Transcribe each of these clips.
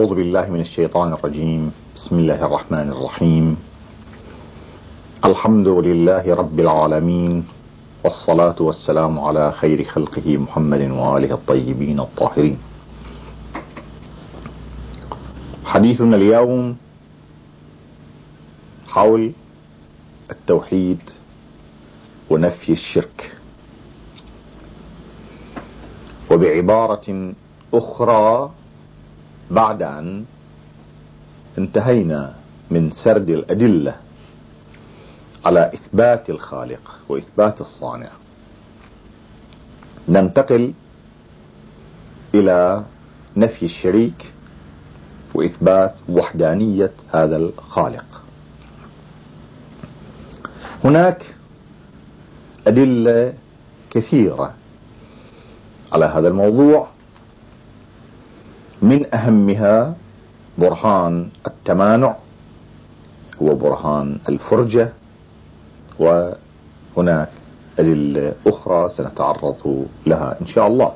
أعوذ بالله من الشيطان الرجيم. بسم الله الرحمن الرحيم. الحمد لله رب العالمين، والصلاة والسلام على خير خلقه محمد وآله الطيبين الطاهرين. حديثنا اليوم حول التوحيد ونفي الشرك، وبعبارة أخرى بعد أن انتهينا من سرد الأدلة على إثبات الخالق وإثبات الصانع، ننتقل إلى نفي الشريك وإثبات وحدانية هذا الخالق. هناك أدلة كثيرة على هذا الموضوع، من أهمها برهان التمانع وبرهان الفرجة، وهناك أدلة أخرى سنتعرض لها إن شاء الله.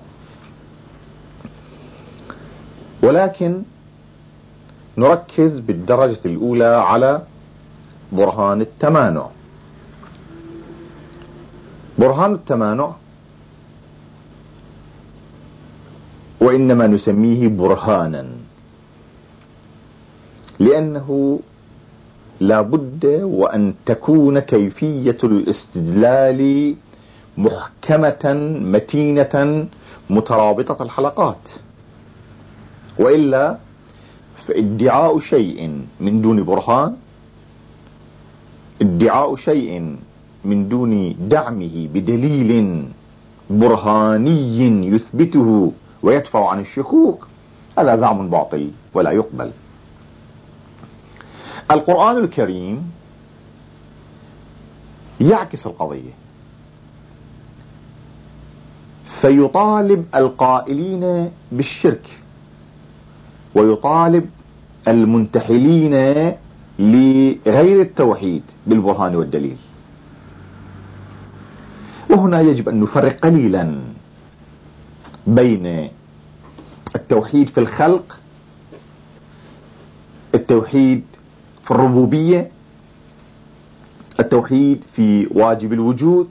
ولكن نركز بالدرجة الأولى على برهان التمانع. برهان التمانع وإنما نسميه برهانا لأنه لا بد وأن تكون كيفية الاستدلال محكمة متينة مترابطة الحلقات، وإلا فادعاء شيء من دون برهان، ادعاء شيء من دون دعمه بدليل برهاني يثبته ويدفع عن الشكوك، هذا زعم باطل ولا يقبل. القرآن الكريم يعكس القضية، فيطالب القائلين بالشرك ويطالب المنتحلين لغير التوحيد بالبرهان والدليل. وهنا يجب أن نفرق قليلا بين التوحيد في الخلق، التوحيد في الربوبية، التوحيد في واجب الوجود.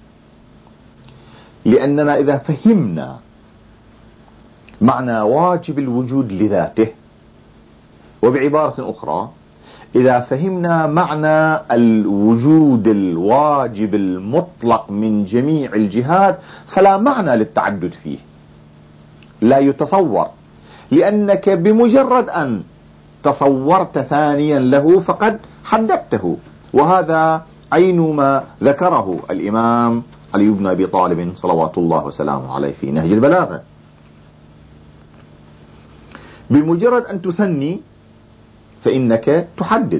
لأننا إذا فهمنا معنى واجب الوجود لذاته، وبعبارة أخرى إذا فهمنا معنى الوجود الواجب المطلق من جميع الجهات، فلا معنى للتعدد فيه، لا يتصور، لأنك بمجرد أن تصورت ثانيا له فقد حددته. وهذا عين ما ذكره الإمام علي بن أبي طالب صلوات الله وسلامه عليه في نهج البلاغة. بمجرد أن تثني فإنك تحدد،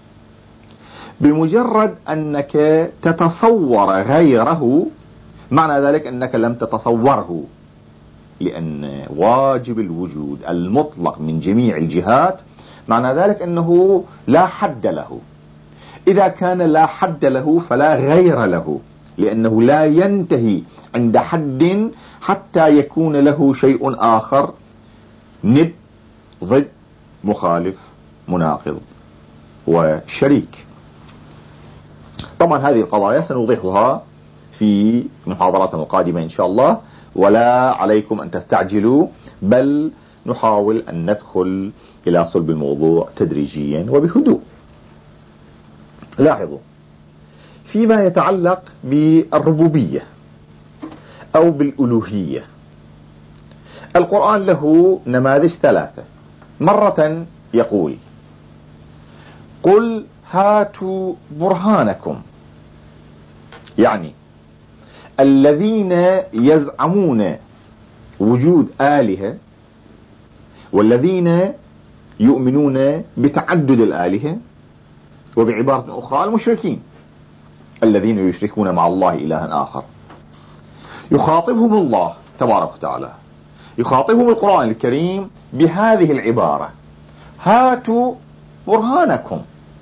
بمجرد أنك تتصور غيره معنى ذلك أنك لم تتصوره، لأن واجب الوجود المطلق من جميع الجهات معنى ذلك أنه لا حد له. إذا كان لا حد له فلا غير له، لأنه لا ينتهي عند حد حتى يكون له شيء آخر ند، ضد، مخالف، مناقض وشريك. طبعا هذه القضايا سنوضحها في محاضراتنا القادمة إن شاء الله، ولا عليكم أن تستعجلوا، بل نحاول أن ندخل إلى صلب الموضوع تدريجيا وبهدوء. لاحظوا، فيما يتعلق بالربوبية أو بالألوهية، القرآن له نماذج ثلاثة. مرة يقول: قل هاتوا برهانكم، يعني الذين يزعمون وجود آلهة والذين يؤمنون بتعدد الآلهة، وبعبارة أخرى المشركين الذين يشركون مع الله إلها آخر، يخاطبهم الله تبارك وتعالى، يخاطبهم القرآن الكريم بهذه العبارة: هاتوا برهانكم،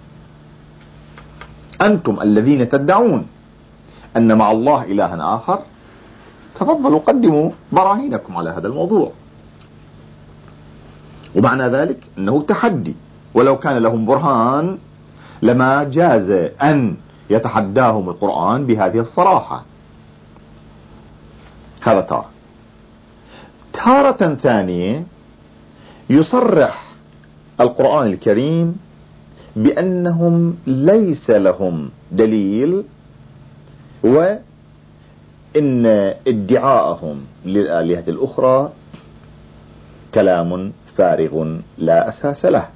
أنتم الذين تدعون أن مع الله إلها آخر، تفضلوا قدموا براهينكم على هذا الموضوع. ومعنى ذلك أنه تحدي، ولو كان لهم برهان لما جاز أن يتحداهم القرآن بهذه الصراحة. هذا تارة ثانية يصرح القرآن الكريم بأنهم ليس لهم دليل، وإن ادعاءهم للآلهة الأخرى كلام فارغ لا أساس له.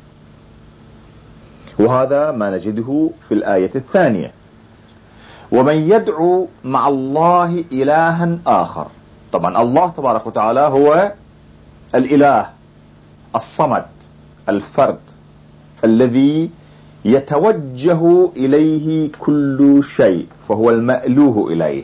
وهذا ما نجده في الآية الثانية: ومن يدعو مع الله إلها آخر. طبعا الله تبارك وتعالى هو الإله الصمد الفرد الذي يتوجه إليه كل شيء، فهو المألوه إليه،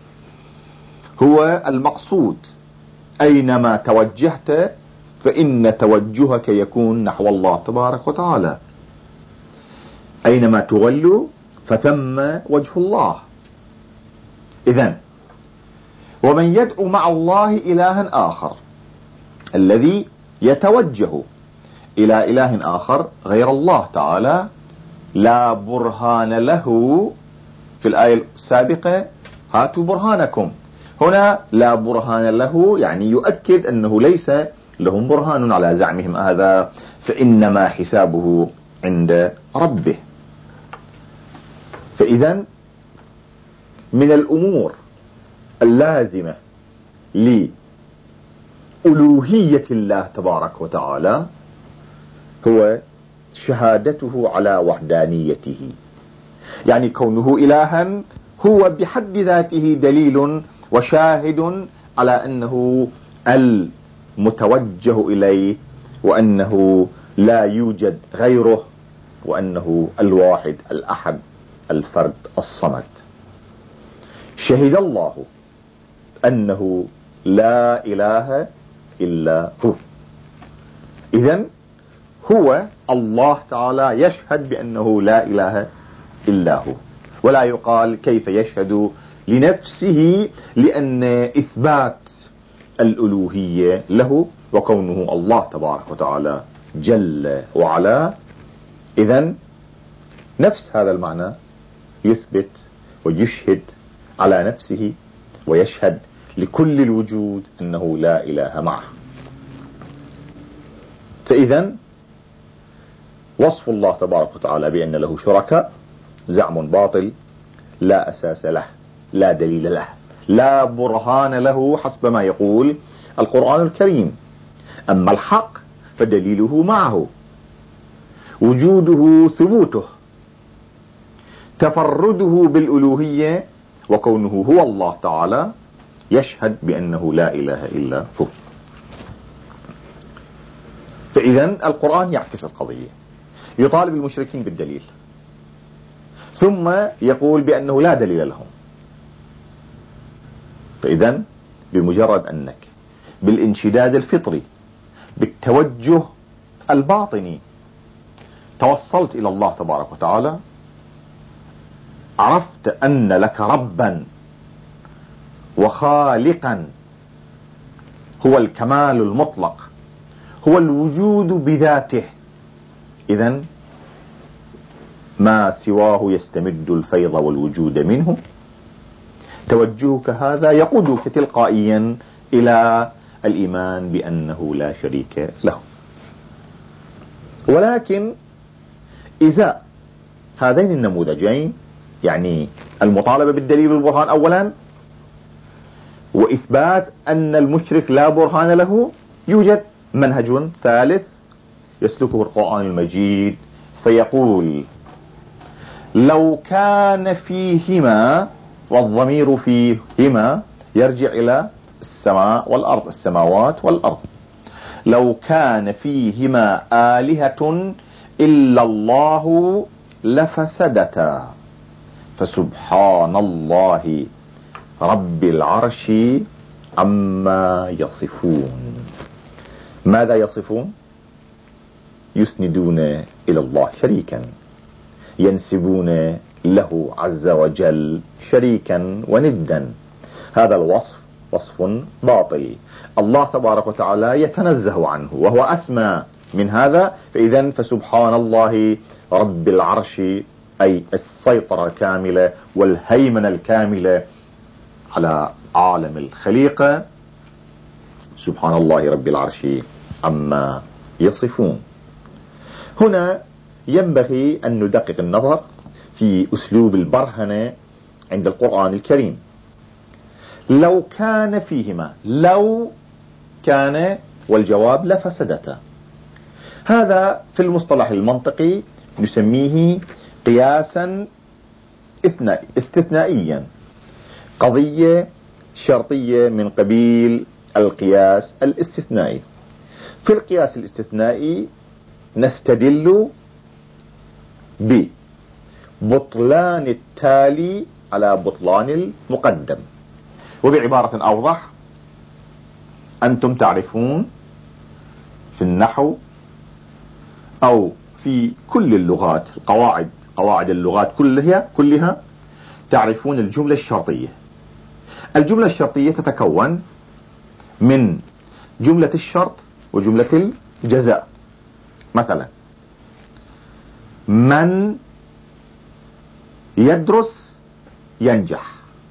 هو المقصود. أينما توجهت فإن توجهك يكون نحو الله تبارك وتعالى، أينما تولوا فثم وجه الله. إذن ومن يدعو مع الله إلها آخر، الذي يتوجه إلى إله آخر غير الله تعالى لا برهان له. في الآية السابقة هاتوا برهانكم، هنا لا برهان له، يعني يؤكد أنه ليس لهم برهان على زعمهم هذا، فإنما حسابه عند ربه. فإذا من الأمور اللازمة لألوهية الله تبارك وتعالى هو شهادته على وحدانيته، يعني كونه إلها هو بحد ذاته دليل وشاهد على أنه المتوجه إليه، وأنه لا يوجد غيره، وأنه الواحد الأحد الفرد الصمد. شهد الله أنه لا إله إلا هو. إذن هو الله تعالى يشهد بأنه لا إله إلا هو، ولا يقال كيف يشهد لنفسه، لأن إثبات الألوهية له وكونه الله تبارك وتعالى جل وعلا. إذن نفس هذا المعنى يثبت ويشهد على نفسه ويشهد لكل الوجود أنه لا إله معه. فإذن وصف الله تبارك وتعالى بأن له شركاء زعم باطل لا أساس له، لا دليل له، لا برهان له حسب ما يقول القرآن الكريم. أما الحق فدليله معه، وجوده ثبوته، تفرده بالألوهية، وكونه هو الله تعالى يشهد بأنه لا إله إلا هو. فإذن القرآن يعكس القضية، يطالب المشركين بالدليل، ثم يقول بأنه لا دليل لهم. فإذن بمجرد أنك بالانشداد الفطري بالتوجه الباطني توصلت إلى الله تبارك وتعالى، عرفت أن لك ربا وخالقا هو الكمال المطلق، هو الوجود بذاته. إذن ما سواه يستمد الفيض والوجود منه. توجهك هذا يقودك تلقائيا إلى الإيمان بأنه لا شريك له. ولكن إذا هذين النموذجين، يعني المطالبة بالدليل والبرهان أولا، وإثبات أن المشرك لا برهان له، يوجد منهج ثالث يسلكه القرآن المجيد فيقول: لو كان فيهما، والضمير فيهما يرجع إلى السماء والأرض، السماوات والأرض، لو كان فيهما آلهة إلا الله لفسدتا فسبحان الله رب العرش عما يصفون. ماذا يصفون؟ يسندون إلى الله شريكا، ينسبون له عز وجل شريكا وندا. هذا الوصف وصف باطل. الله تبارك وتعالى يتنزه عنه وهو أسمى من هذا، فإذا فسبحان الله رب العرش، أي السيطرة الكاملة والهيمنة الكاملة على عالم الخليقة، سبحان الله رب العرش عما يصفون. هنا ينبغي أن ندقق النظر في أسلوب البرهنة عند القرآن الكريم. لو كان فيهما، لو كان والجواب لفسدتا، هذا في المصطلح المنطقي نسميه قياسا استثنائيا، قضية شرطية من قبيل القياس الاستثنائي. في القياس الاستثنائي نستدل ببطلان التالي على بطلان المقدم. وبعبارة أوضح، أنتم تعرفون في النحو أو في كل اللغات، قواعد اللغات كلها تعرفون الجملة الشرطية. الجملة الشرطية تتكون من جملة الشرط وجملة الجزاء. مثلا من يدرس ينجح،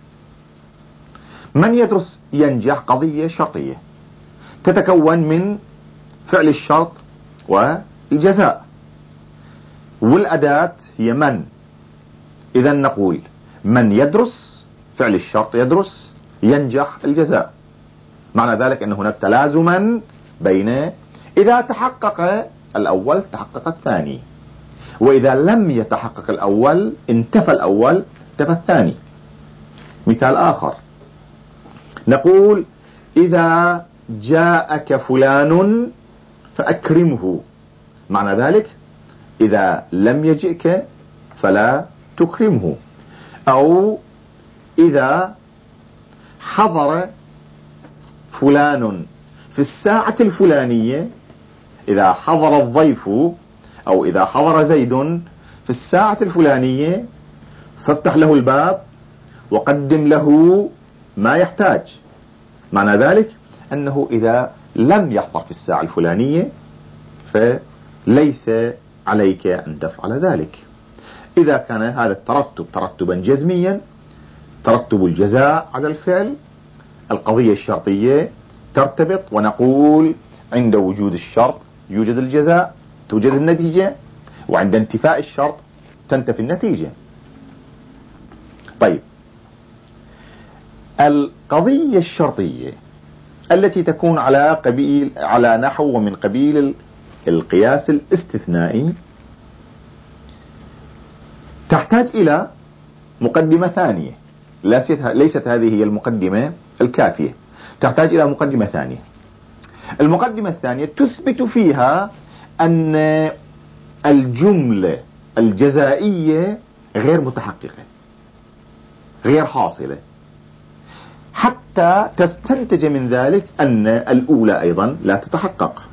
من يدرس ينجح قضية شرطية تتكون من فعل الشرط والجزاء، والأداة هي من. إذا نقول من يدرس فعل الشرط يدرس، ينجح الجزاء. معنى ذلك أن هناك تلازما بين إذا تحقق الأول تحقق الثاني، وإذا لم يتحقق الأول انتفى الأول انتفى الثاني. مثال آخر، نقول إذا جاءك فلان فأكرمه، معنى ذلك إذا لم يجئك فلا تكرمه. أو إذا حضر فلان في الساعة الفلانية، إذا حضر الضيف أو إذا حضر زيد في الساعة الفلانية فافتح له الباب وقدم له ما يحتاج. معنى ذلك أنه إذا لم يحضر في الساعة الفلانية فليس عليك أن تفعل ذلك. إذا كان هذا الترتب ترتبا جزميا، ترتب الجزاء على الفعل، القضية الشرطية ترتبط، ونقول عند وجود الشرط يوجد الجزاء، توجد النتيجة، وعند انتفاء الشرط تنتفي النتيجة. طيب، القضية الشرطية التي تكون على نحو ومن قبيل القياس الاستثنائي تحتاج إلى مقدمة ثانية. ليست هذه هي المقدمة الكافية، تحتاج إلى مقدمة ثانية. المقدمة الثانية تثبت فيها أن الجملة الجزائية غير متحققة، غير حاصلة، حتى تستنتج من ذلك أن الأولى أيضا لا تتحقق.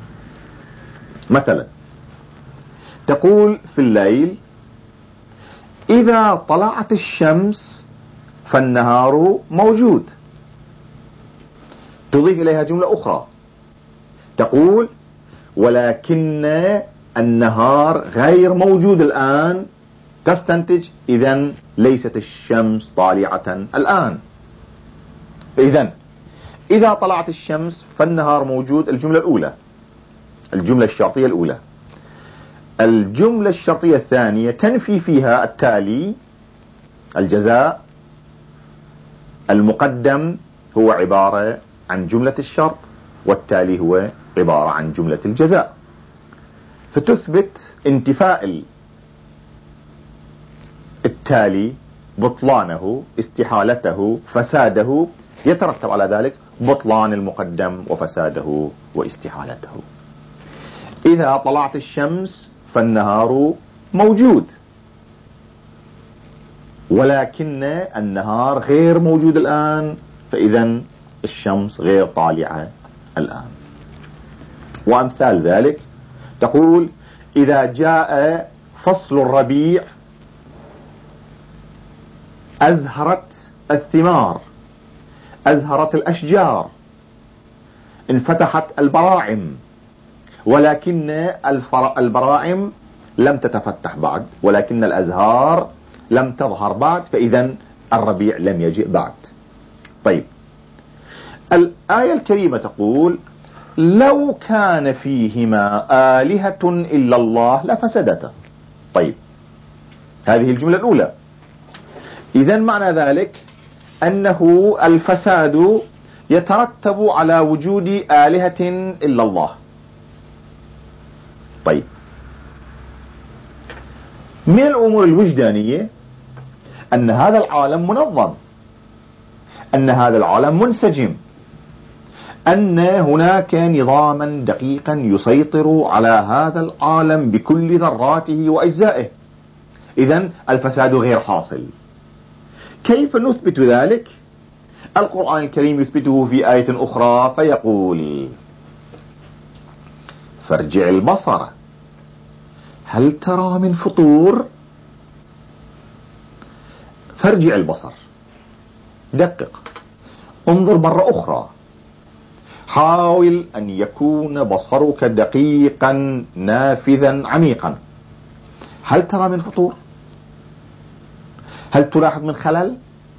مثلا تقول في الليل إذا طلعت الشمس فالنهار موجود، تضيف إليها جملة أخرى تقول ولكن النهار غير موجود الآن، تستنتج إذن ليست الشمس طالعة الآن. إذا طلعت الشمس فالنهار موجود، الجملة الأولى، الجملة الشرطية الأولى. الجملة الشرطية الثانية تنفي فيها التالي، الجزاء. المقدم هو عبارة عن جملة الشرط، والتالي هو عبارة عن جملة الجزاء، فتثبت انتفاء التالي، بطلانه، استحالته، فساده، يترتب على ذلك بطلان المقدم وفساده واستحالته. إذا طلعت الشمس فالنهار موجود، ولكن النهار غير موجود الآن، فإذا الشمس غير طالعة الآن. وأمثال ذلك تقول إذا جاء فصل الربيع أزهرت الثمار، أزهرت الأشجار، انفتحت البراعم، ولكن البراعم لم تتفتح بعد، ولكن الأزهار لم تظهر بعد، فإذا الربيع لم يجئ بعد. طيب، الآية الكريمة تقول: لو كان فيهما آلهة إلا الله لفسدتا. طيب، هذه الجملة الأولى. إذن معنى ذلك أنه الفساد يترتب على وجود آلهة إلا الله. طيب، من الأمور الوجدانية أن هذا العالم منظم، أن هذا العالم منسجم، أن هناك نظاما دقيقا يسيطر على هذا العالم بكل ذراته وأجزائه. إذن الفساد غير حاصل. كيف نثبت ذلك؟ القرآن الكريم يثبته في آية أخرى فيقول: فارجع البصر هل ترى من فطور. فارجع البصر، دقق، انظر مرة أخرى، حاول أن يكون بصرك دقيقا نافذا عميقا. هل ترى من فطور؟ هل تلاحظ من خلل؟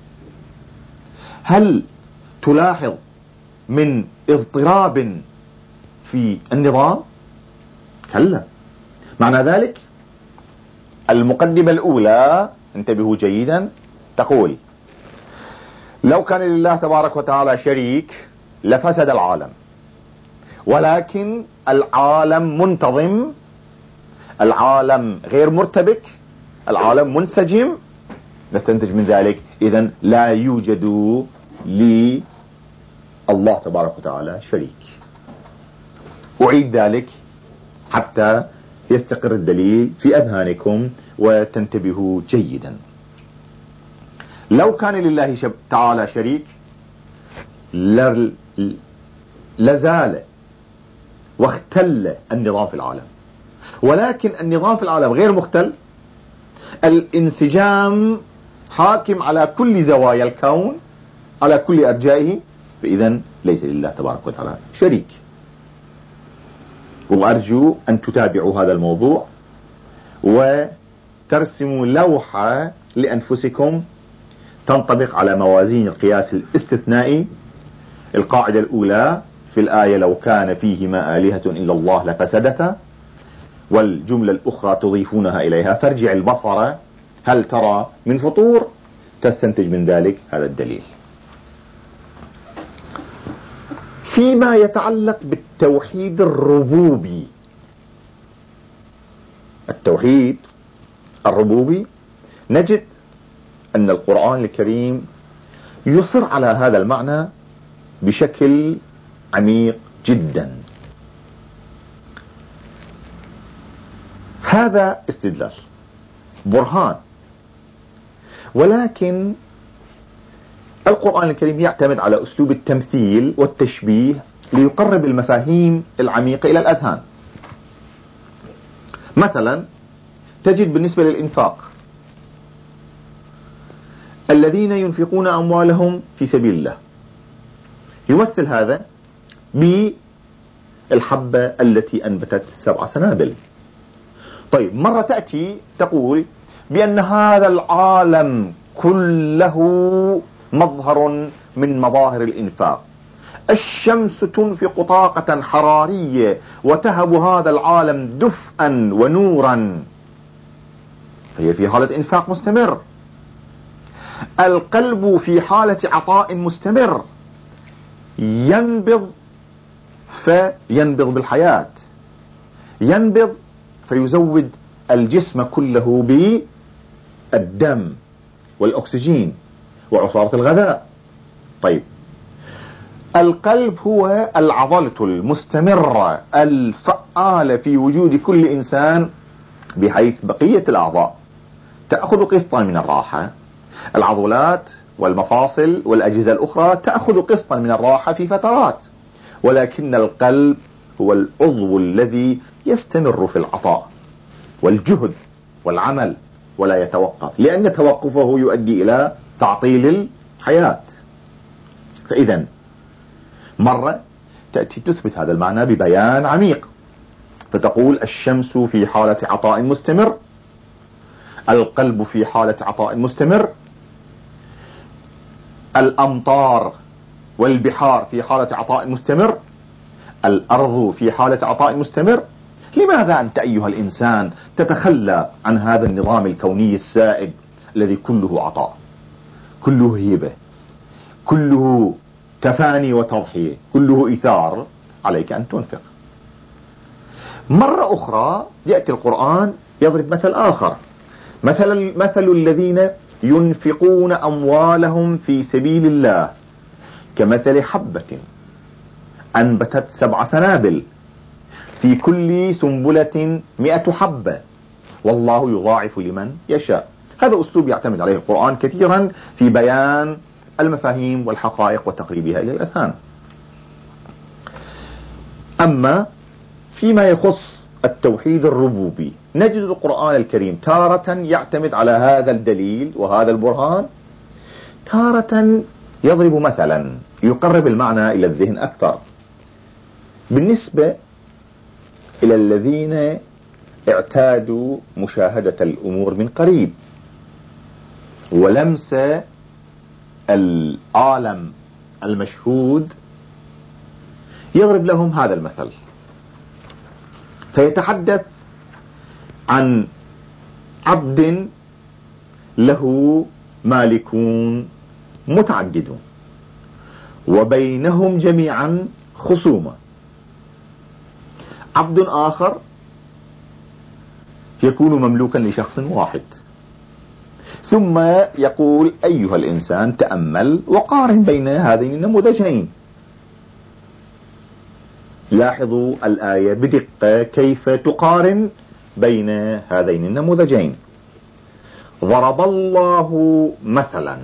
هل تلاحظ من اضطراب في النظام؟ كلا. معنى ذلك المقدمة الأولى، انتبهوا جيدا، تقول: لو كان لله تبارك وتعالى شريك لفسد العالم، ولكن العالم منتظم، العالم غير مرتبك، العالم منسجم. نستنتج من ذلك إذن لا يوجد لله تبارك وتعالى شريك. أعيد ذلك حتى يستقر الدليل في أذهانكم وتنتبهوا جيدا. لو كان لله تعالى شريك لزال واختل النظام في العالم، ولكن النظام في العالم غير مختل، الانسجام حاكم على كل زوايا الكون، على كل أرجائه، فإذا ليس لله تبارك وتعالى شريك. وأرجو أن تتابعوا هذا الموضوع وترسموا لوحة لأنفسكم تنطبق على موازين القياس الاستثنائي. القاعدة الأولى في الآية: لو كان فيهما آلهة إلا الله لفسدتا، والجملة الأخرى تضيفونها إليها: فارجع البصر هل ترى من فطور. تستنتج من ذلك هذا الدليل. فيما يتعلق بالتوحيد الربوبي، التوحيد الربوبي، نجد أن القرآن الكريم يصر على هذا المعنى بشكل عميق جدا. هذا استدلال برهان، ولكن القرآن الكريم يعتمد على أسلوب التمثيل والتشبيه ليقرب المفاهيم العميقة إلى الأذهان. مثلا تجد بالنسبة للإنفاق: الذين ينفقون أموالهم في سبيل الله، يمثل هذا بالحبة التي أنبتت 7 سنابل. طيب، مرة تأتي تقول بأن هذا العالم كله مظهر من مظاهر الإنفاق، الشمس تنفق طاقة حرارية وتهب هذا العالم دفئا ونورا، هي في حالة إنفاق مستمر. القلب في حالة عطاء مستمر، ينبض فينبض بالحياة، ينبض فيزود الجسم كله بالدم والأكسجين وعصارة الغذاء. طيب، القلب هو العضلة المستمرة الفعالة في وجود كل إنسان، بحيث بقية الأعضاء تأخذ قسطا من الراحة. العضلات والمفاصل والأجهزة الأخرى تأخذ قسطا من الراحة في فترات، ولكن القلب هو العضو الذي يستمر في العطاء والجهد والعمل ولا يتوقف، لأن توقفه يؤدي إلى تعطيل الحياة. فإذا مرة تأتي تثبت هذا المعنى ببيان عميق، فتقول الشمس في حالة عطاء مستمر، القلب في حالة عطاء مستمر، الأمطار والبحار في حالة عطاء مستمر، الأرض في حالة عطاء مستمر. لماذا أنت أيها الإنسان تتخلى عن هذا النظام الكوني السائد الذي كله عطاء، كله هيبة، كله تفاني وتضحية، كله إيثار؟ عليك أن تنفق. مرة أخرى يأتي القرآن يضرب مثل آخر، مثل الذين ينفقون أموالهم في سبيل الله كمثل حبة أنبتت 7 سنابل في كل سنبلة 100 حبة والله يضاعف لمن يشاء. هذا أسلوب يعتمد عليه القرآن كثيرا في بيان المفاهيم والحقائق وتقريبها إلى الأذهان. أما فيما يخص التوحيد الربوبي نجد القرآن الكريم تارة يعتمد على هذا الدليل وهذا البرهان، تارة يضرب مثلا يقرب المعنى إلى الذهن أكثر. بالنسبة إلى الذين اعتادوا مشاهدة الأمور من قريب ولمس العالم المشهود، يضرب لهم هذا المثل فيتحدث عن عبد له مالكون متعددون وبينهم جميعا خصومة. عبد آخر يكون مملوكا لشخص واحد، ثم يقول أيها الإنسان تأمل وقارن بين هذين النموذجين. لاحظوا الآية بدقة كيف تقارن بين هذين النموذجين. ضرب الله مثلا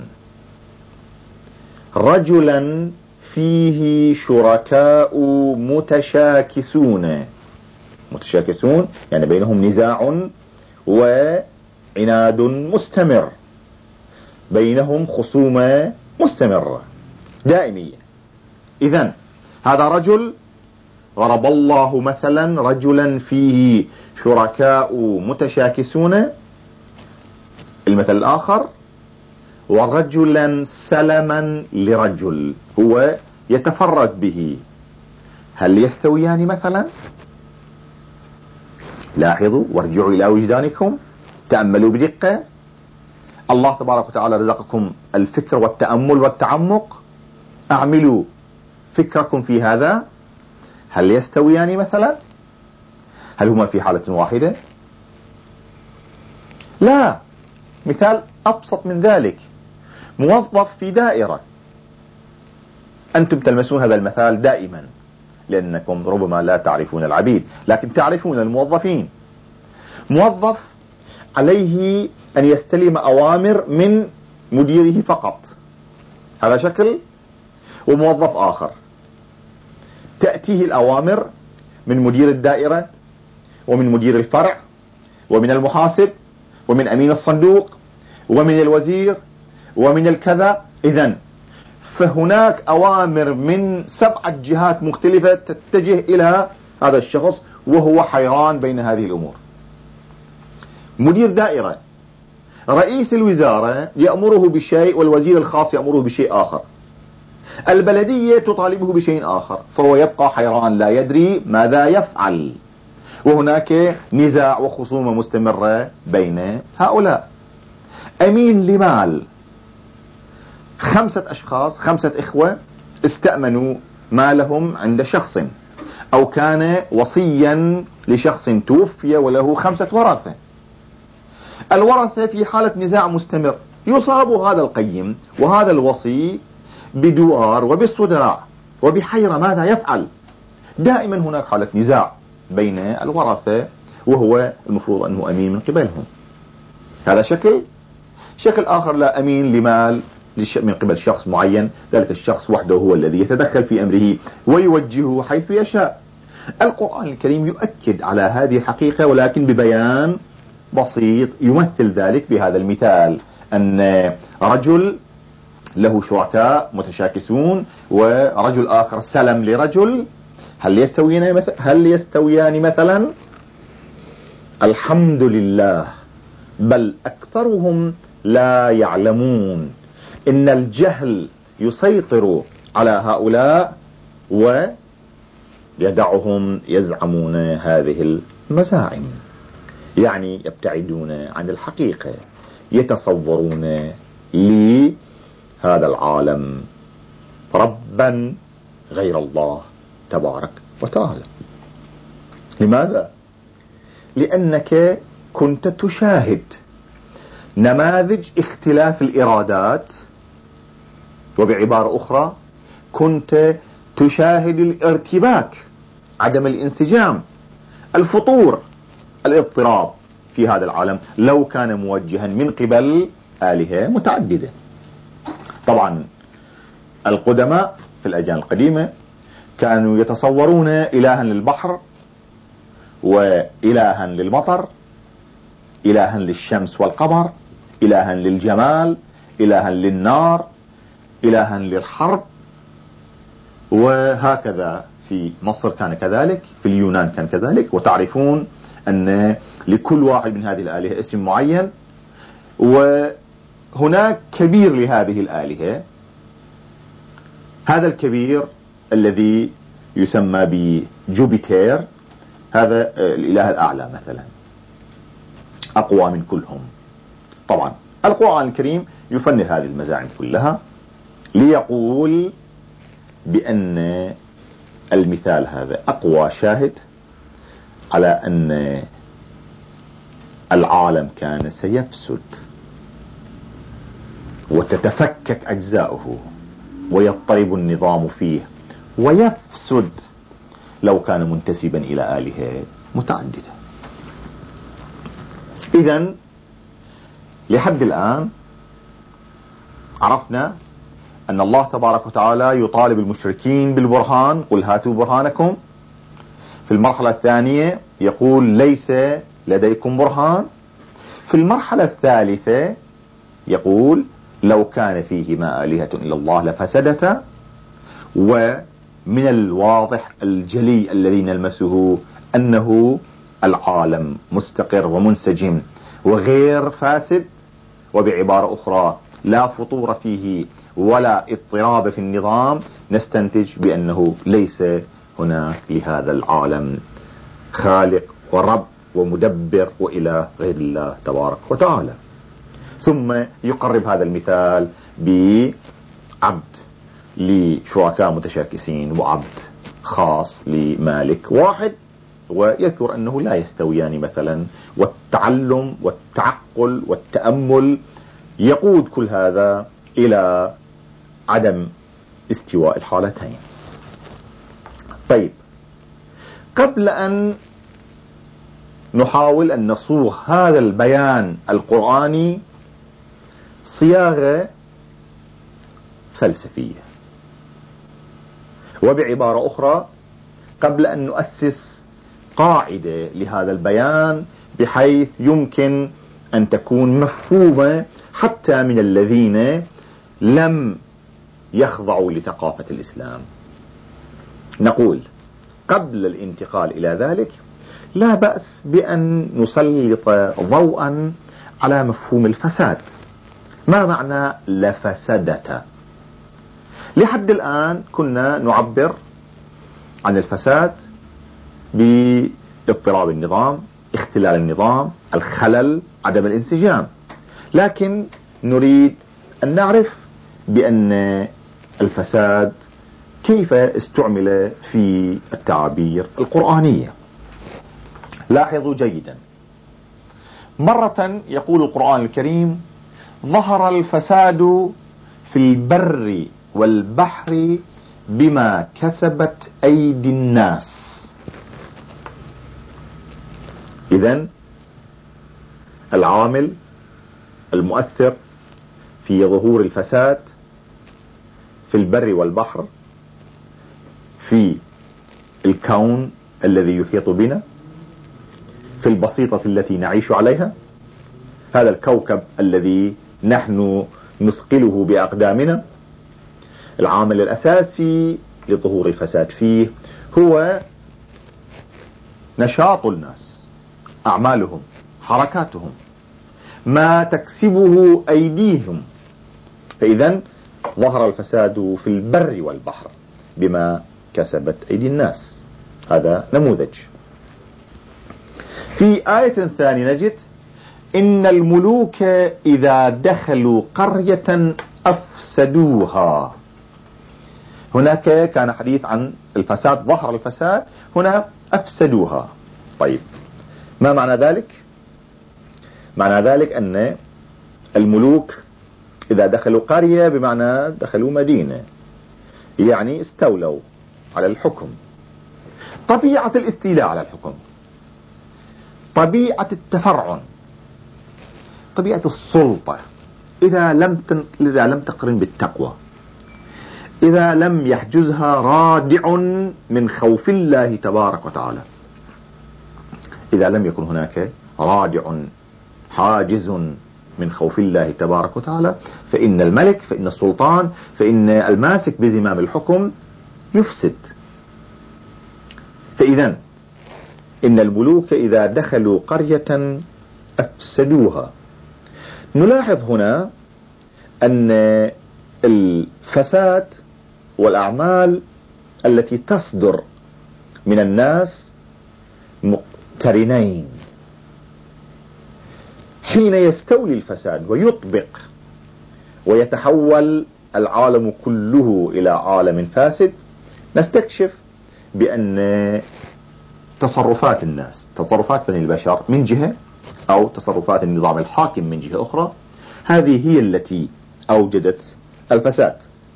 رجلا فيه شركاء متشاكسون يعني بينهم نزاع وعناد مستمر، بينهم خصومة مستمرة دائمية. إذن هذا رجل ضرب الله مثلا رجلا فيه شركاء متشاكسون، المثل الآخر ورجلا سلما لرجل هو يتفرد به، هل يستويان مثلا؟ لاحظوا وارجعوا إلى وجدانكم، تأملوا بدقة. الله تبارك وتعالى رزقكم الفكر والتأمل والتعمق، أعملوا فكركم في هذا، هل يستويان مثلا؟ هل هما في حالة واحدة؟ لا. مثال أبسط من ذلك، موظف في دائرة، أنتم تلمسون هذا المثال دائما لأنكم ربما لا تعرفون العبيد لكن تعرفون الموظفين. موظف عليه أن يستلم أوامر من مديره فقط، هذا شكل. وموظف آخر تأتيه الأوامر من مدير الدائرة ومن مدير الفرع ومن المحاسب ومن أمين الصندوق ومن الوزير ومن الكذا. إذن فهناك أوامر من 7 جهات مختلفة تتجه إلى هذا الشخص وهو حيران بين هذه الأمور. مدير دائرة، رئيس الوزارة يأمره بشيء والوزير الخاص يأمره بشيء آخر، البلدية تطالبه بشيء آخر، فهو يبقى حيران لا يدري ماذا يفعل، وهناك نزاع وخصومة مستمرة بين هؤلاء. أمين لمال، 5 أشخاص 5 إخوة استأمنوا مالهم عند شخص، أو كان وصيا لشخص توفي وله 5 ورثة. الورثة في حالة نزاع مستمر، يصاب هذا القيم وهذا الوصي بدوار وبالصداع وبحيرة ماذا يفعل. دائما هناك حالة نزاع بين الورثة وهو المفروض أنه أمين من قبلهم. هذا شكل آخر، لا أمين لمال من قبل شخص معين، ذلك الشخص وحده هو الذي يتدخل في أمره ويوجهه حيث يشاء. القرآن الكريم يؤكد على هذه الحقيقة ولكن ببيان بسيط يمثل ذلك بهذا المثال، أن رجل له شركاء متشاكسون ورجل آخر سلم لرجل، هل يستويان مثلا؟ الحمد لله، بل أكثرهم لا يعلمون. إن الجهل يسيطر على هؤلاء ويدعهم يزعمون هذه المزاعم، يعني يبتعدون عن الحقيقة، يتصورون لهذا العالم ربا غير الله تبارك وتعالى. لماذا؟ لأنك كنت تشاهد نماذج اختلاف الإرادات، وبعبارة أخرى كنت تشاهد الارتباك، عدم الانسجام، الفطور، الاضطراب في هذا العالم لو كان موجها من قبل آلهة متعددة. طبعا القدماء في الأديان القديمة كانوا يتصورون إلها للبحر، وإلها للمطر، إلها للشمس والقمر، إلها للجمال، إلها للنار، إلها للحرب. وهكذا في مصر كان كذلك، في اليونان كان كذلك. وتعرفون أن لكل واحد من هذه الآلهة اسم معين، وهناك كبير لهذه الآلهة. هذا الكبير الذي يسمى بجوبيتر، هذا الإله الأعلى مثلا، أقوى من كلهم. طبعا القرآن الكريم يفند هذه المزاعم كلها ليقول بأن المثال هذا أقوى شاهد على أن العالم كان سيفسد وتتفكك أجزاؤه ويضطرب النظام فيه ويفسد لو كان منتسبا إلى آلهة متعددة. إذن لحد الآن عرفنا أن الله تبارك وتعالى يطالب المشركين بالبرهان، قل هاتوا برهانكم. في المرحلة الثانية يقول ليس لديكم برهان. في المرحلة الثالثة يقول لو كان فيهما آلهة إلا الله لفسدتا. ومن الواضح الجلي الذي نلمسه أنه العالم مستقر ومنسجم وغير فاسد، وبعبارة أخرى لا فطور فيه ولا اضطراب في النظام. نستنتج بأنه ليس هناك لهذا العالم خالق ورب ومدبر وإله غير الله تبارك وتعالى. ثم يقرب هذا المثال بعبد لشركاء متشاكسين وعبد خاص لمالك واحد، ويذكر أنه لا يستويان مثلا، والتعلم والتعقل والتأمل يقود كل هذا إلى عدم استواء الحالتين. طيب، قبل أن نحاول أن نصوغ هذا البيان القرآني صياغة فلسفية، وبعبارة أخرى قبل أن نؤسس قاعدة لهذا البيان بحيث يمكن أن تكون مفهومة حتى من الذين لم يخضعوا لثقافة الإسلام، نقول قبل الانتقال إلى ذلك لا بأس بأن نسلط ضوءا على مفهوم الفساد. ما معنى لفسدت؟ لحد الآن كنا نعبر عن الفساد باضطراب النظام، اختلال النظام، الخلل، عدم الانسجام. لكن نريد أن نعرف بأن الفساد كيف استعمل في التعابير القرآنية. لاحظوا جيدا، مرة يقول القرآن الكريم ظهر الفساد في البر والبحر بما كسبت أيدي الناس. إذن العامل المؤثر في ظهور الفساد في البر والبحر، في الكون الذي يحيط بنا، في البسيطة التي نعيش عليها، هذا الكوكب الذي نحن نثقله بأقدامنا. العامل الأساسي لظهور الفساد فيه هو نشاط الناس، أعمالهم، حركاتهم، ما تكسبه أيديهم. فإذا ظهر الفساد في البر والبحر بما كسبت أيدي الناس. هذا نموذج. في آية ثانية نجد إن الملوك إذا دخلوا قرية أفسدوها. هناك كان حديث عن الفساد، ظهر الفساد، هنا أفسدوها. طيب، ما معنى ذلك؟ معنى ذلك أن الملوك إذا دخلوا قرية بمعنى دخلوا مدينة، يعني استولوا على الحكم. طبيعة الاستيلاء على الحكم، طبيعة التفرعن، طبيعة السلطة إذا لم تقرن بالتقوى، إذا لم يحجزها رادع من خوف الله تبارك وتعالى، إذا لم يكن هناك رادع حاجز من خوف الله تبارك وتعالى، فإن الملك، فإن السلطان، فإن الماسك بزمام الحكم يفسد. فإذا إن الملوك إذا دخلوا قرية أفسدوها. نلاحظ هنا أن الفساد والأعمال التي تصدر من الناس مقترنين. حين يستولي الفساد ويطبق ويتحول العالم كله إلى عالم فاسد، نستكشف بأن تصرفات الناس، تصرفات بني البشر من جهة، أو تصرفات النظام الحاكم من جهة أخرى، هذه هي التي أوجدت الفساد.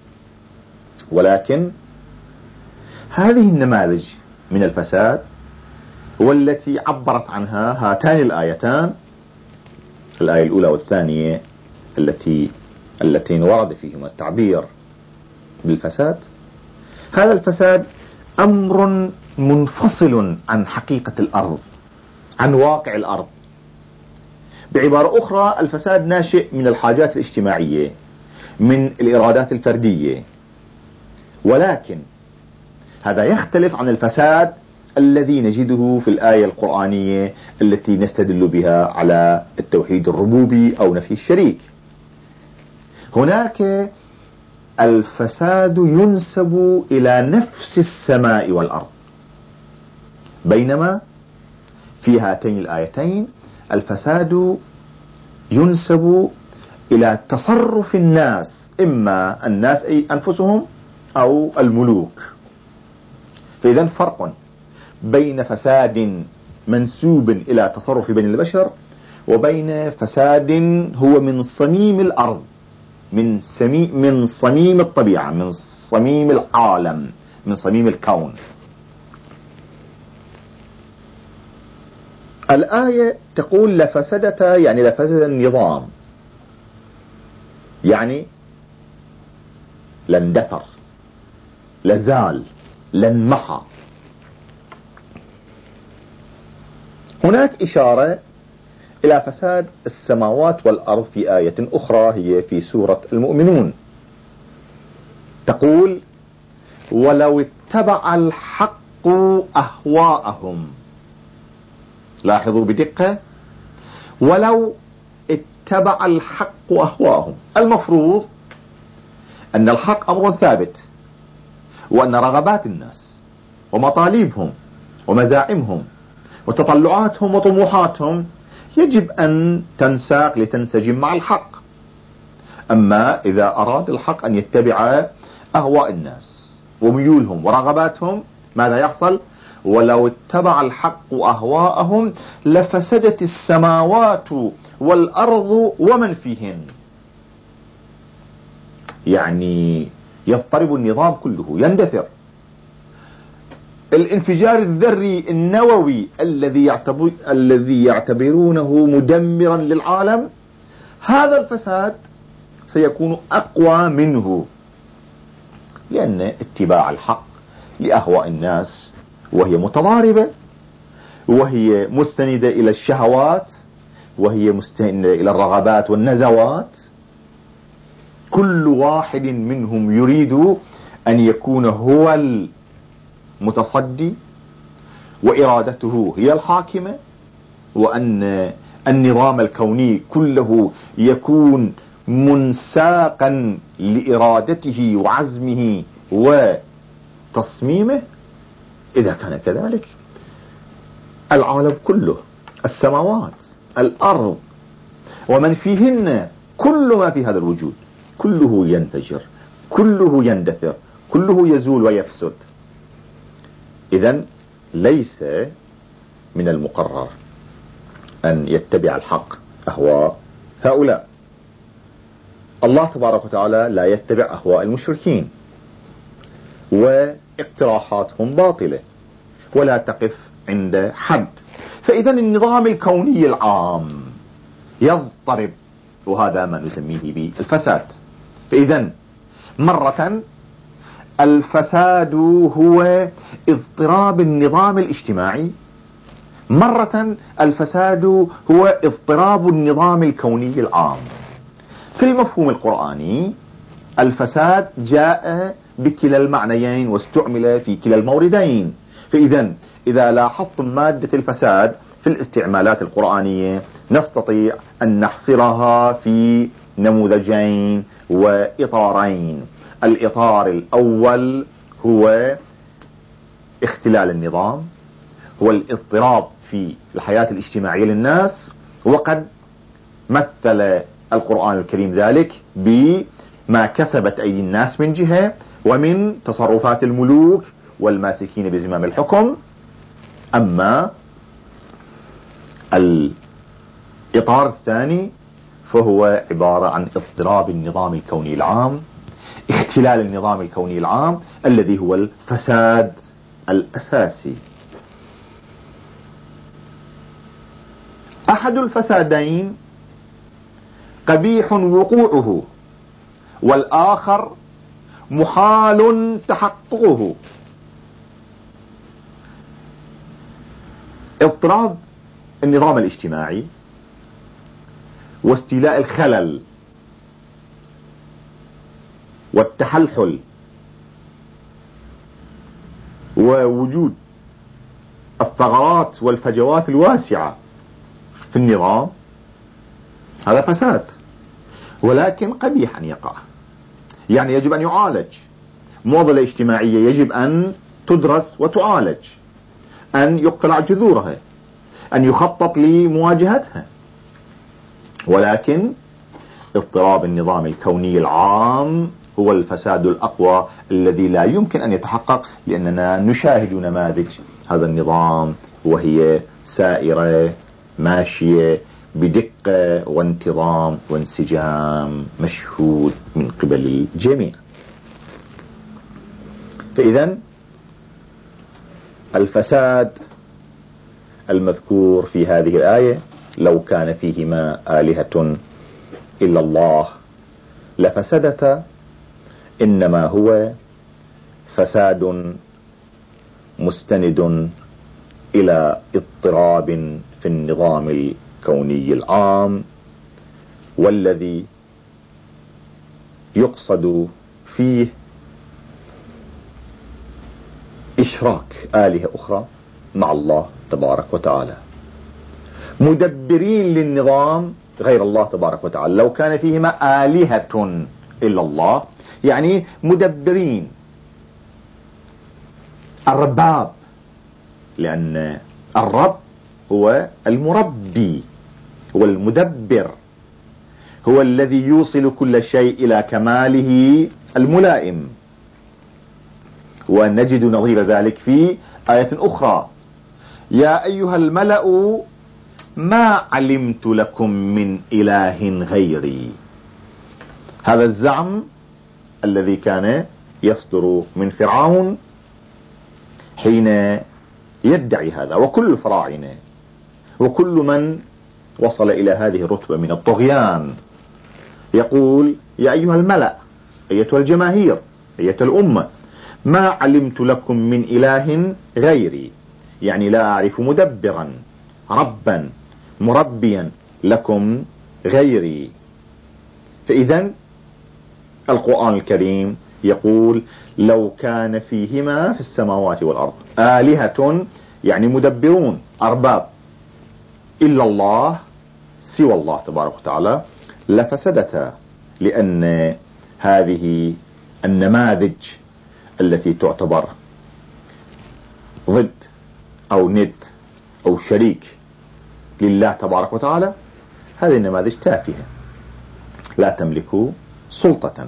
ولكن هذه النماذج من الفساد والتي عبرت عنها هاتان الآيتان، الآية الأولى والثانية اللتين ورد فيهما التعبير بالفساد، هذا الفساد أمر منفصل عن حقيقة الأرض، عن واقع الأرض. بعبارة أخرى، الفساد ناشئ من الحاجات الاجتماعية، من الإرادات الفردية، ولكن هذا يختلف عن الفساد الذي نجده في الآية القرآنية التي نستدل بها على التوحيد الربوبي أو نفي الشريك. هناك الفساد ينسب إلى نفس السماء والأرض، بينما في هاتين الآيتين الفساد ينسب إلى تصرف الناس، إما الناس أي أنفسهم أو الملوك. فإذا فرق بين فساد منسوب إلى تصرف بني البشر وبين فساد هو من صميم الأرض، من صميم الطبيعة، من صميم العالم، من صميم الكون. الآية تقول لفسدتا، يعني لفسد النظام، يعني لاندثر، لزال، لانمحى. هناك إشارة إلى فساد السماوات والأرض في آية أخرى، هي في سورة المؤمنون، تقول ولو اتبع الحق أهواءهم. لاحظوا بدقة، ولو اتبع الحق أهواءهم. المفروض أن الحق أمر ثابت، وأن رغبات الناس ومطالبهم ومزاعمهم وتطلعاتهم وطموحاتهم يجب أن تنساق لتنسجم مع الحق. أما إذا أراد الحق أن يتبع أهواء الناس وميولهم ورغباتهم، ماذا يحصل؟ ولو اتبع الحق أهواءهم لفسدت السماوات والأرض ومن فيهن. يعني يضطرب النظام كله، يندثر. الانفجار الذري النووي الذي يعتبرونه مدمرا للعالم، هذا الفساد سيكون أقوى منه، لأن اتباع الحق لأهواء الناس وهي متضاربة، وهي مستندة إلى الشهوات، وهي مستندة إلى الرغبات والنزوات، كل واحد منهم يريد أن يكون هو المتصدي وإرادته هي الحاكمة، وأن النظام الكوني كله يكون منساقا لإرادته وعزمه وتصميمه. إذا كان كذلك العالم كله، السماوات، الأرض، ومن فيهن، كل ما في هذا الوجود كله ينفجر، كله يندثر، كله يزول ويفسد. إذن ليس من المقرر أن يتبع الحق أهواء هؤلاء. الله تبارك وتعالى لا يتبع أهواء المشركين، واقتراحاتهم باطلة ولا تقف عند حد. فإذا النظام الكوني العام يضطرب، وهذا ما نسميه بالفساد. فإذا مرة الفساد هو اضطراب النظام الاجتماعي، مرة الفساد هو اضطراب النظام الكوني العام. في المفهوم القرآني الفساد جاء بكلا المعنيين واستعمل في كلا الموردين. فإذا إذا لاحظتم مادة الفساد في الاستعمالات القرآنية نستطيع أن نحصرها في نموذجين وإطارين. الإطار الأول هو اختلال النظام، هو الاضطراب في الحياة الاجتماعية للناس، وقد مثل القرآن الكريم ذلك بما كسبت أيدي الناس من جهة، ومن تصرفات الملوك والماسكين بزمام الحكم. أما الإطار الثاني فهو عبارة عن اضطراب النظام الكوني العام، اختلال النظام الكوني العام الذي هو الفساد الأساسي. أحد الفسادين قبيح وقوعه، والآخر محال تحققه. اضطراب النظام الاجتماعي واستيلاء الخلل والتحلحل ووجود الثغرات والفجوات الواسعة في النظام، هذا فساد، ولكن قبيح أن يقع. يعني يجب أن يعالج. معضلة اجتماعية يجب أن تدرس وتعالج، أن يقتلع جذورها، أن يخطط لمواجهتها. ولكن اضطراب النظام الكوني العام هو الفساد الأقوى الذي لا يمكن أن يتحقق، لأننا نشاهد نماذج هذا النظام وهي سائرة ماشية بدقة وانتظام وانسجام مشهود من قبل الجميع. فإذا الفساد المذكور في هذه الآية لو كان فيهما آلهة إلا الله لفسدتا، إنما هو فساد مستند إلى اضطراب في النظام الكوني العام، والذي يقصد فيه إشراك آلهة أخرى مع الله تبارك وتعالى، مدبرين للنظام غير الله تبارك وتعالى. لو كان فيهما آلهة إلا الله يعني مدبرين، الرباب، لأن الرب هو المربي، هو المدبر، هو الذي يوصل كل شيء إلى كماله الملائم. ونجد نظير ذلك في آية أخرى: يا أيها الملأ ما علمت لكم من إله غيري. هذا الزعم الذي كان يصدر من فرعون حين يدعي هذا، وكل الفراعنة وكل من وصل إلى هذه الرتبة من الطغيان يقول: يا أيها الملأ، أيتها الجماهير، أيتها الأمة، ما علمت لكم من إله غيري، يعني لا أعرف مدبرا ربا مربيا لكم غيري. فإذا القرآن الكريم يقول لو كان فيهما في السماوات والأرض آلهة، يعني مدبرون أرباب، إلا الله، سوى الله تبارك وتعالى، لفسدتا. لأن هذه النماذج التي تعتبر ضد أو ند أو شريك لله تبارك وتعالى، هذه النماذج تافهة لا تملك سلطة.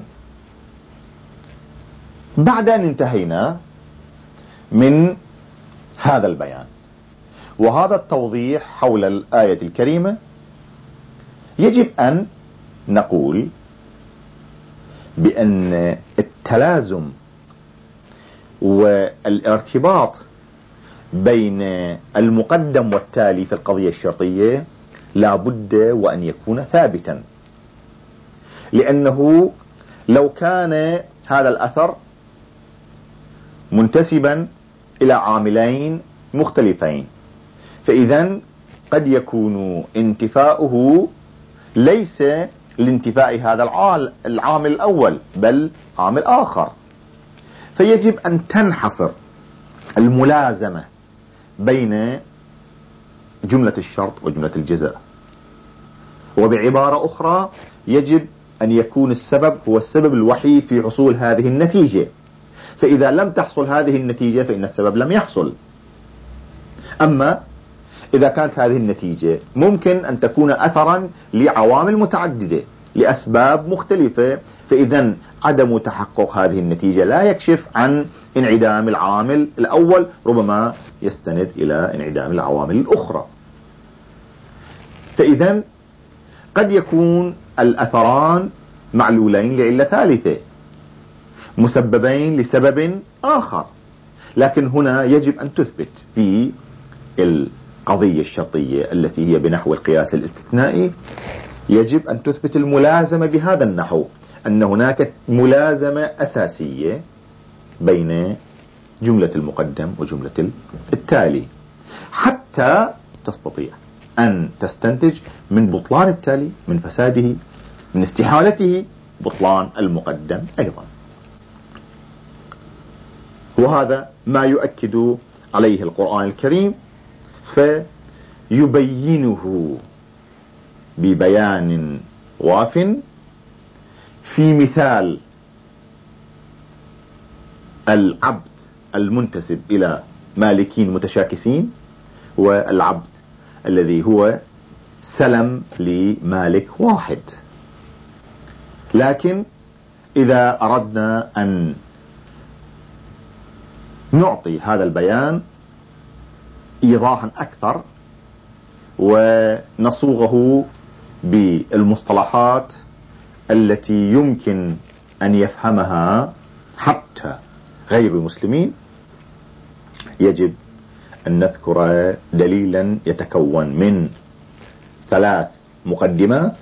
بعد أن انتهينا من هذا البيان وهذا التوضيح حول الآية الكريمة، يجب أن نقول بأن التلازم والارتباط بين المقدم والتالي في القضية الشرطية لا بد وأن يكون ثابتا، لأنه لو كان هذا الأثر منتسبا إلى عاملين مختلفين، فإذا قد يكون انتفاؤه ليس لانتفاء هذا العامل الأول بل عامل آخر، فيجب أن تنحصر الملازمة بين جملة الشرط وجملة الجزاء. وبعبارة أخرى يجب أن يكون السبب هو السبب الوحيد في حصول هذه النتيجة، فإذا لم تحصل هذه النتيجة فإن السبب لم يحصل. أما إذا كانت هذه النتيجة ممكن أن تكون أثرا لعوامل متعددة لأسباب مختلفة، فإذا عدم تحقق هذه النتيجة لا يكشف عن انعدام العامل الأول، ربما يستند إلى انعدام العوامل الأخرى. فإذا قد يكون الأثران معلولين لعلة ثالثة، مسببين لسبب آخر، لكن هنا يجب أن تثبت في القضية الشرطية التي هي بنحو القياس الاستثنائي، يجب أن تثبت الملازمة بهذا النحو، أن هناك ملازمة أساسية بين جملة المقدم وجملة التالي، حتى تستطيع أن تستنتج من بطلان التالي، من فساده، من استحالته، بطلان المقدم أيضا. وهذا ما يؤكد عليه القرآن الكريم، فيبينه ببيان واف في مثال العبد المنتسب إلى مالكين متشاكسين، والعبد الذي هو سلم لمالك واحد. لكن إذا أردنا أن نعطي هذا البيان إيضاحا أكثر ونصوغه بالمصطلحات التي يمكن أن يفهمها حتى غير المسلمين، يجب أن نذكر دليلا يتكون من 3 مقدمات،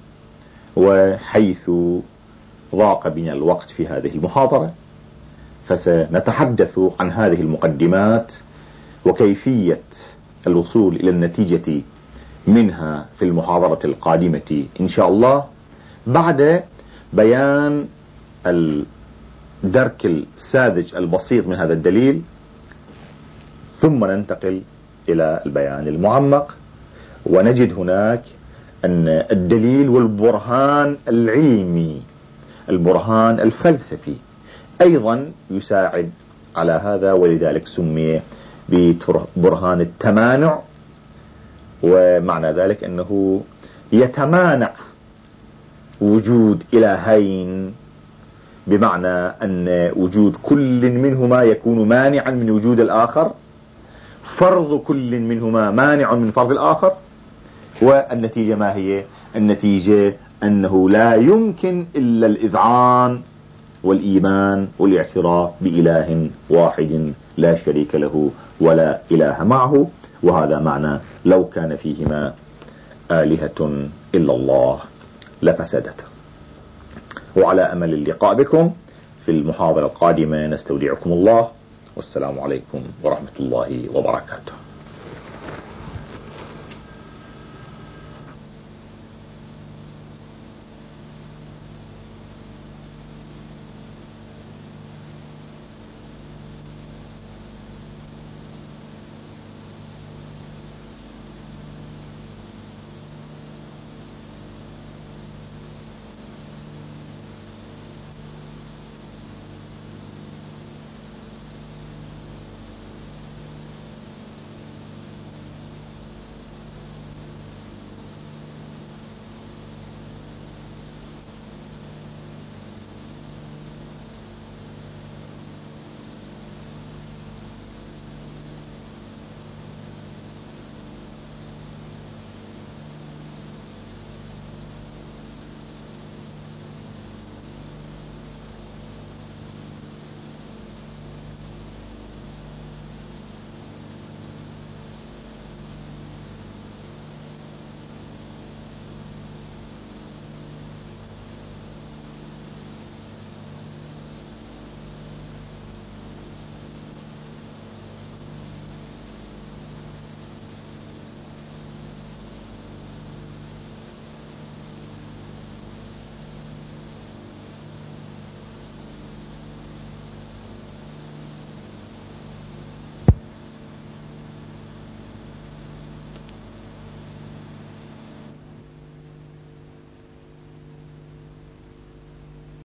وحيث ضاق بنا الوقت في هذه المحاضرة فسنتحدث عن هذه المقدمات وكيفية الوصول إلى النتيجة منها في المحاضرة القادمة إن شاء الله، بعد بيان الدرك الساذج البسيط من هذا الدليل، ثم ننتقل إلى البيان المعمق، ونجد هناك أن الدليل والبرهان العلمي، البرهان الفلسفي أيضا يساعد على هذا، ولذلك سمي ببرهان التمانع. ومعنى ذلك أنه يتمانع وجود إلهين، بمعنى أن وجود كل منهما يكون مانعا من وجود الآخر، فرض كل منهما مانع من فرض الآخر، والنتيجة ما هي؟ النتيجة أنه لا يمكن إلا الإذعان والإيمان والاعتراف بإله واحد لا شريك له ولا إله معه. وهذا معنى لو كان فيهما آلهة إلا الله لفسدتا. وعلى أمل اللقاء بكم في المحاضرة القادمة، نستودعكم الله، والسلام عليكم ورحمة الله وبركاته.